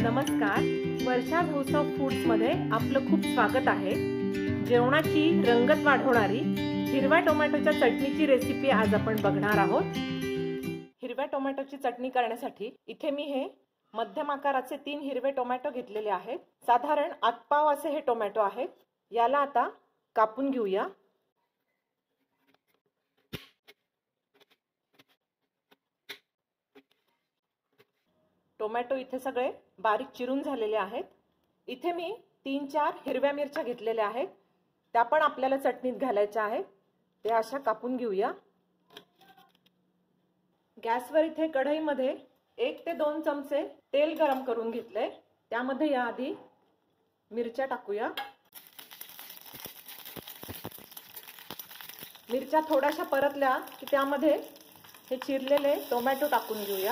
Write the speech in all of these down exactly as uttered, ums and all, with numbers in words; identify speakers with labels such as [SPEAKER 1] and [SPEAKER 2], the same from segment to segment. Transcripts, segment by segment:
[SPEAKER 1] नमस्कार, Varsha's house of foods मध्ये आपलं खूप स्वागत आहे। जेवणाची रंगत वाढवणारी हिरव्या टोमॅटोच्या चटणीची रेसिपी आज आपण बघणार आहोत। हिरव्या टोमॅटोची चटणी करण्यासाठी इथे मी हे मध्यम आकाराचे तीन हिरवे टोमॅटो घेतलेले आहेत। साधारण आतपाव असे हे टोमॅटो आहेत। याला आता कापून घेऊया। टोमॅटो इथे सगळे बारीक चिरून झालेले आहेत। इथे मी तीन चार हिरव्या मिरच्या घेतलेल्या आहेत, त्या पण आपल्याला चटणीत घालायच्या आहेत। ते अशा कापून घेऊया। गॅसवर इथे कढईमध्ये एक ते दोन चमचे तेल गरम करून घेतले। त्यामध्ये या आधी मिरच्या टाकूया। मिरच्या थोड्याशा परतल्या की त्यामध्ये हे चिरलेले टोमॅटो टाकून घेऊया।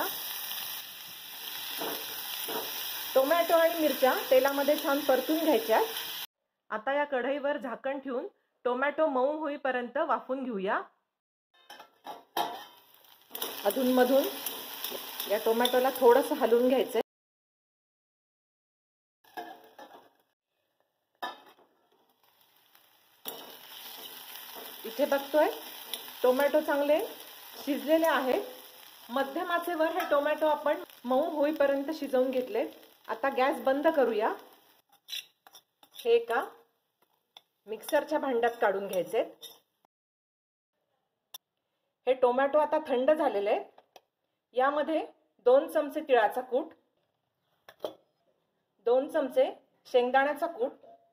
[SPEAKER 1] टोमॅटो आणि मिरच्या तेलामध्ये छान परतून घ्यायच्या। आता या कढईवर झाकण ठेवून टोमॅटो मऊ होईपर्यंत वाफून घेऊया। अधूनमधून या टोमॅटोला थोडंसं हलवून घ्यायचंय। इथे बघतोय टोमॅटो चांगले शिजलेले आहेत। मध्यम आचेवर हे टोमॅटो आपण मऊ होईपर्यंत शिजवून घेतले। आता गॅस बंद करूया। हे एका मिक्सरच्या भांड्यात काढून घ्यायचे। हे टोमॅटो आता थंड झालेले आहेत। यामध्ये दोन चमचे तिळाचा कूट, दोन चमचे शेंगदाण्याचा कूट,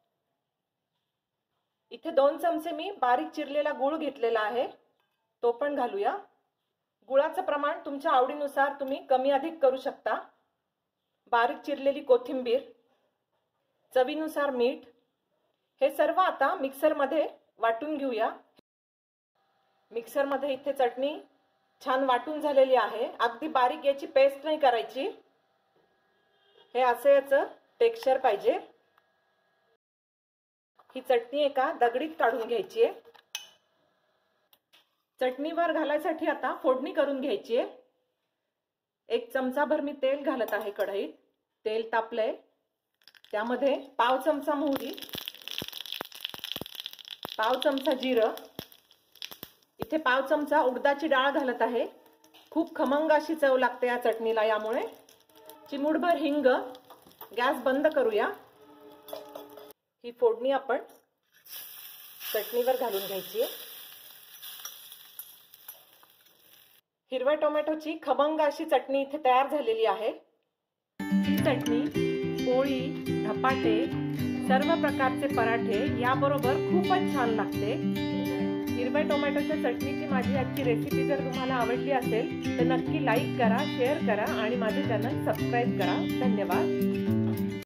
[SPEAKER 1] इथे दोन चमचे मी बारीक चिरलेला गूळ घेतलेला आहे, तो पण घालूया। गुळाचं प्रमाण तुमच्या आवडीनुसार तुम्ही कमी अधिक करू शकता। बारीक चिरलेली कोथिंबीर, चवीनुसार मीठ, हे सर्व आता मिक्सर मध्ये वाटून घेऊया। मिक्सर मध्ये इथे चटणी छान वाटून झालेली आहे। अगदी बारीक याची पेस्ट नाही करायची, हे असे याचं टेक्स्चर पाहिजे। ही चटणी एका दगडीत काढून घ्यायची आहे। चटणीवर घालायसाठी आता फोडणी करून घ्यायची आहे। एक चमचाभर मी तेल घालत आहे कढईत। तेल तापलंय, त्यामध्ये पाव चमचा मोहरी, पाव चमचा जिरं, इथे पाव चमचा उडदाची डाळ घालत आहे। खूप खमंग अशी चव लागते या चटणीला, यामुळे चिमूटभर हिंग। गॅस बंद करूया। ही फोडणी आपण चटणीवर घालून घ्यायची आहे। हिरव्या टोमॅटोची खमंग अशी चटणी इथे तयार झालेली आहे। ही चटणी पोळी, धपाटे, सर्व प्रकारचे पराठे याबरोबर खूपच छान लागते। हिरव्या टोमॅटोच्या चटणीची माझी आजची रेसिपी जर तुम्हाला आवडली असेल तर नक्की लाईक करा, शेअर करा आणि माझे चॅनल सबस्क्राईब करा। धन्यवाद।